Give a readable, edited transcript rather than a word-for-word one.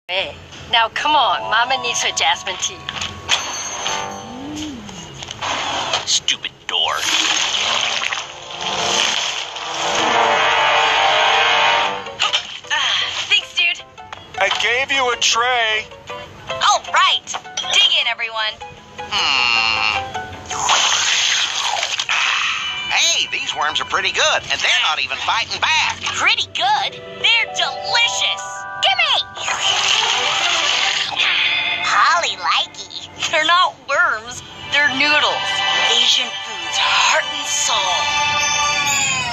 Hey, now come on, Mama needs her jasmine tea. Stupid door. Thanks, dude. I gave you a tray. All right. Dig in, everyone. Hey, these worms are pretty good, and they're not even fighting back. Pretty good. They're delicious. Gimme! Holly likey. They're not worms. They're noodles. Asian food's heart and soul.